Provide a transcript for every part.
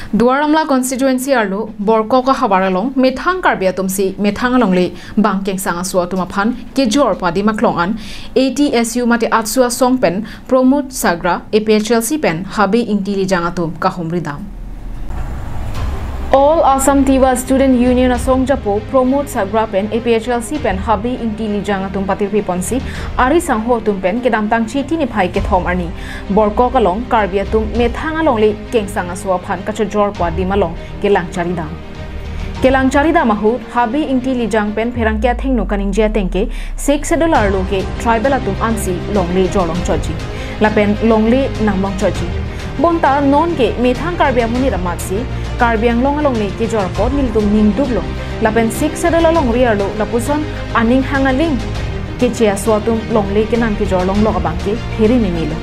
Duaramla constituency arlo borko ka habaralong methang karbia tumsi methang alongli bangkeng sanga suwa tumaphan kejor padi maklongan ATSU mate atsua songpen promote sagra APHLC pen habi ingtili jangatum kahumridam All Assam Tiva Student Union Asong Japo promote sagra pen APHLC pen habi ingtili jangatum patirpi ponsi ari sangho tumpen kedam tang chiti ni phai ke thom ani borko kalong karbia tum methang alongli kengsang aswa phan kachojor kwa dimalong kelang charida mahu habi ingtili jang pen pherangkya thengnu kaningja tengke $6 lo ke tribal atum ansi longli jolong choji lapen longli namlong choji bonta non ke methang karbia muni ramatsi karbiang long along ni ke jor pot nil tum ning dublo lapen $6 long riarlo lapuson aning hangaling ke chia swatum long le ke nam ke jor long loga bangke heri ni nilo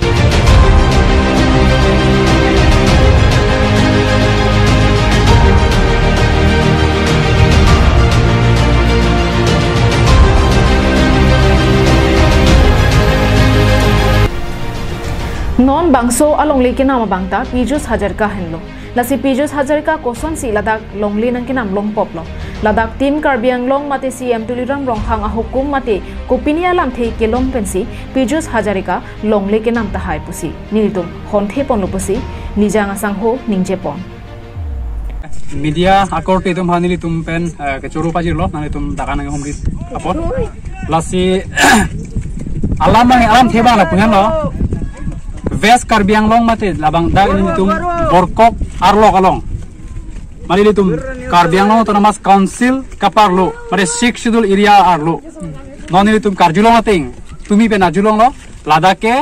non bangso along le ke nama bangta Pijus Hajarka henlo lasi Pijus Hajarka koson si ladak longli nang kinam long poplo ladak tim karbiang long mate CM tuliram rong hang ahukum mate kopinia lam the ke long pensi Pijus Hajarka longli ke nam tahai pusi nilitum honthe pon pusi nijang asang ho ningje pon media akor te tum hanili tum pen ke churu pajir lo nang tum dakan ng humri apot lasi alam theba la pungan lo West Karbiang long mate labang da ini tum borkok arlo kalong mali tum Karbiang long autonomous council kaparlo mare Sikh schedule area arlo non ini tum karjulong ating tumi pe najulong lo ladake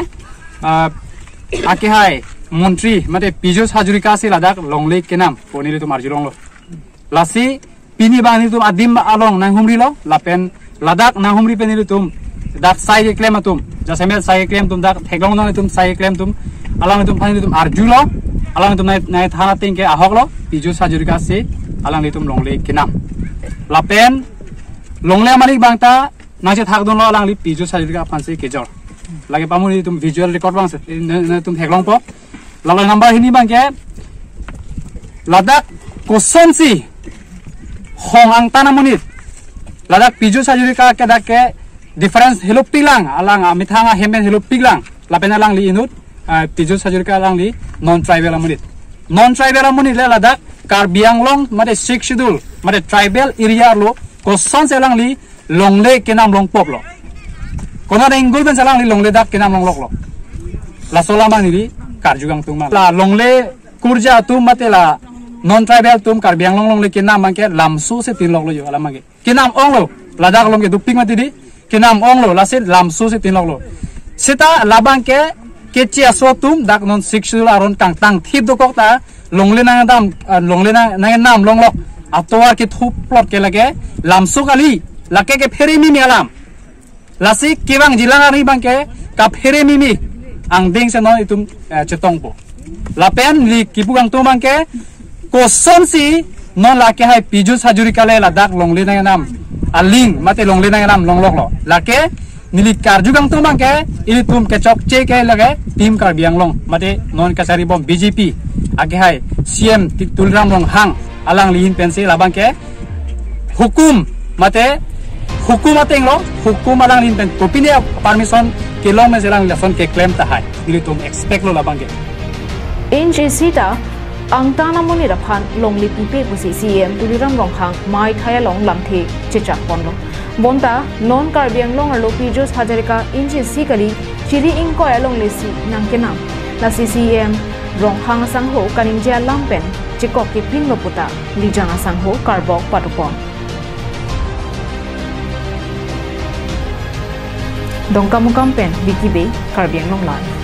ake hai montri mate Pijus Hajarika si ladak longle kenam poni tum arjulong lo lasi pini bang ini tum adim along nang humri lo lapen ladak nang humri pe ni tum dak sai claim atum jasemel sai claim tum dak theglong non tum sai claim tum alang tum phani tum arjulo alang tum nai thana tingke ahoklo Pijus Hajarika se alang tum longle kinam lapen longle malik bangta naje thakdon lo alang li Pijus Hajarika phanse kejor lage pamuni tum visual record bang se tum theglong po lalo number hini bangke ladak kosonsi hong ang tanamunit ladak Pijus Hajarika ke dakke difference hello pilang alang mithanga hemen hello pilang lapen alang li inut Pijus Hajarika alang li non tribal amunit le ladak Karbiang long mate Sikh schedule mate tribal area lo koson selang li longle kenam long pop lo kona engul ben selang li longle dak kenam long lok lo la solama ni karjugang tungma la longle kurja tum mate la non tribal tum Karbiang long le kenam mangke lamsu se tin lok lo yo alam mangke kenam ong lo ladak long ke duping mate di kinam ong lo lasit lamsu se tinlok lo sita labang ke chia so tum dak non sikshul aron tang thip do kokta longle nang nam long lok atwar ke thup plot ke lage lamsu kali lake ke pheri mi alam lasi kiwang jilang ari bang ke ka pheri mi ang ding se non itum chetong po lapen li kipugang tu bang ke koson si non lake hai Pijus Hajarika le ladak longle nang nam aling mate longle nang nam long lok lo lake nili karjugang tu bang ke ini tum ke chok che ke lage tim Karbiang long mate non kasari bom BJP age hai CM tulram long hang alang lihin pensi labang ke hukum ateng lo hukum alang lihin pen kopine permission ke long me selang lesson ke claim ta hai nili tum expect lo labang ke inji sita ang tana muni raphan longli pipe busi CM tuliram rong hang mai thaya long lamthe chichak ponlo bonta non Karbiang long arlo Pijus Hajarika inji sikali chiri ingko along lesi nangkenam la CCM rong hang sangho kaningja lampen chikok ki pin loputa lijang sangho karbok patupon dongkamukam pen bikibe Karbiang long live